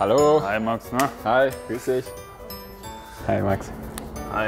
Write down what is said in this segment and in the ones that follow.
Hallo. Hi Max, na? Hi, grüß dich. Hi Max. Hi.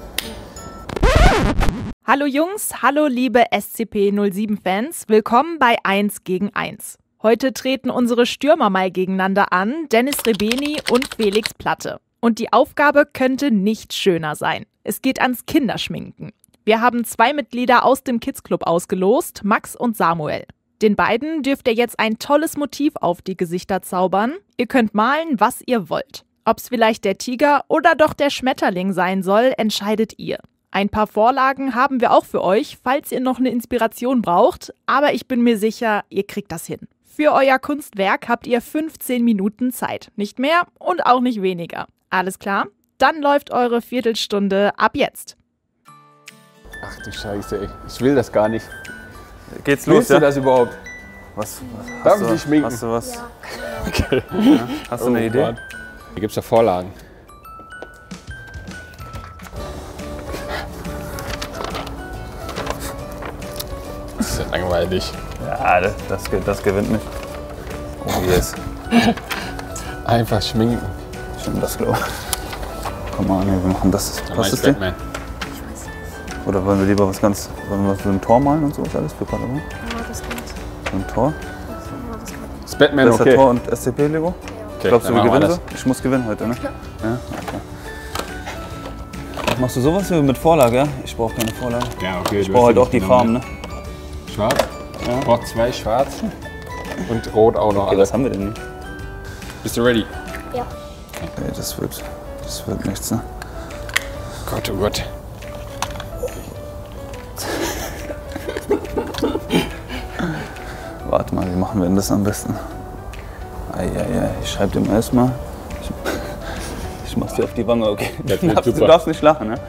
Hallo Jungs, hallo liebe SCP-07-Fans, willkommen bei 1 gegen 1. Heute treten unsere Stürmer mal gegeneinander an, Dennis Rebeni und Felix Platte. Und die Aufgabe könnte nicht schöner sein. Es geht ans Kinderschminken. Wir haben 2 Mitglieder aus dem Kids Club ausgelost, Max und Samuel. Den beiden dürft ihr jetzt ein tolles Motiv auf die Gesichter zaubern. Ihr könnt malen, was ihr wollt. Ob es vielleicht der Tiger oder doch der Schmetterling sein soll, entscheidet ihr. Ein paar Vorlagen haben wir auch für euch, falls ihr noch eine Inspiration braucht, aber ich bin mir sicher, ihr kriegt das hin. Für euer Kunstwerk habt ihr 15 Minuten Zeit. Nicht mehr und auch nicht weniger. Alles klar? Dann läuft eure Viertelstunde ab jetzt. Ach du Scheiße, ey. Ich will das gar nicht. Geht's los, Willst du das überhaupt? Was? Darf ich dich schminken? Hast du was? Ja. Okay. Ja. Hast du eine Idee? Gott. Hier gibt's ja Vorlagen. Das ist ja langweilig. Ja, das gewinnt mich. Oh yes. Einfach schminken. Stimmt, das glaube ich. Komm mal, nee, wir machen das. Passt es dir? Batman. Oder wollen wir lieber wollen wir so ein Tor malen und sowas alles für Panama? Ja, das geht. So ein Tor? Ja, das geht. Ist Batman Besser okay? Tor und SCP-Lego? Okay, Glaubst du, dann wir machen gewinnen so? Ich muss gewinnen heute, ne? Ja. Okay. Machst du sowas hier mit Vorlage, ja? Ich brauche keine Vorlage. Ja, okay. Ich brauche halt auch die Farben, ne? Schwarz? Ja. Ich brauche 2 schwarz und rot auch noch. Okay, was haben wir denn nicht? Bist du ready? Ja. Okay, das wird nichts, ne? Gott, oh Gott. Warte mal, wie machen wir denn das am besten? Eieiei, ich schreibe dem erstmal. Ich mach's dir auf die Wange, okay? Das wird Du super. darfst nicht lachen, ne?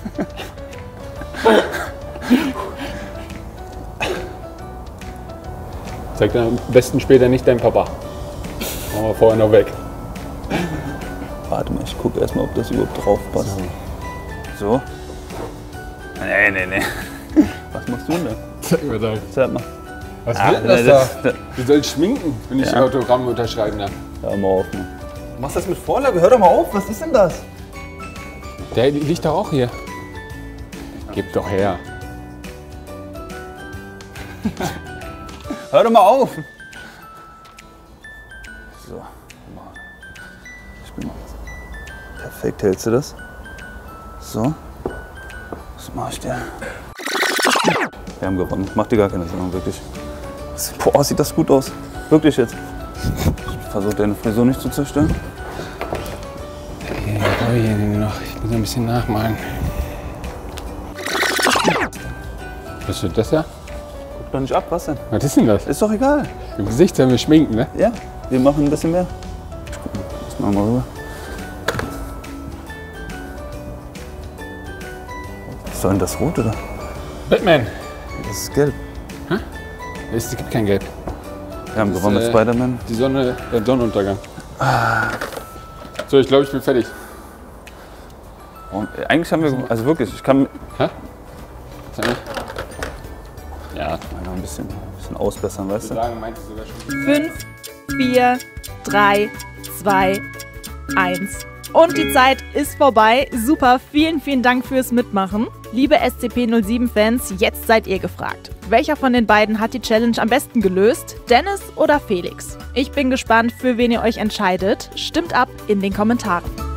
Zeig dann am besten später nicht deinen Papa. Machen wir vorher noch weg. Warte mal, ich gucke erstmal, ob das überhaupt drauf passt. So? Nee. Was machst du denn da? Zeig mir da. Zeig mal. Was Ah, wird das das- da? Du sollst schminken, wenn ich Ja. die Autogramme unterschreiben darf. Hör mal auf, Mann. Du machst das mit Vorlage? Hör doch mal auf, was ist denn das? Der liegt doch auch hier. Gib doch her. Hör doch mal auf! So, guck mal. Ich bin mal. Perfekt, hältst du das? So. Was mach ich dir? Wir haben gewonnen. Mach dir gar keine Sorgen, wirklich. Boah, sieht das gut aus. Wirklich jetzt. Ich versuche deine Frisur nicht zu zerstören. Ich muss ein bisschen nachmalen. Was wird das ja? Guck doch nicht ab, was denn? Was ist denn das? Ist doch egal. Im Gesicht sollen wir schminken, ne? Ja, wir machen ein bisschen mehr. Guck mal, das machen wir rüber. Was soll denn das rot, oder? Batman. Das ist gelb. Es gibt kein Gelb. Wir haben gewonnen mit Spider-Man. Die Sonne, der Sonnenuntergang. So, ich glaube, ich bin fertig. Und eigentlich haben wir, also wirklich, ich kann Hä? Zeig mal. Ja. noch ein bisschen ausbessern, weißt du? Sagen, meinst du sogar schon. 5, 4, 3, 2, 1. Und die Zeit ist vorbei. Super, vielen Dank fürs Mitmachen. Liebe SCP-07-Fans, jetzt seid ihr gefragt. Welcher von den beiden hat die Challenge am besten gelöst? Dennis oder Felix? Ich bin gespannt, für wen ihr euch entscheidet. Stimmt ab in den Kommentaren.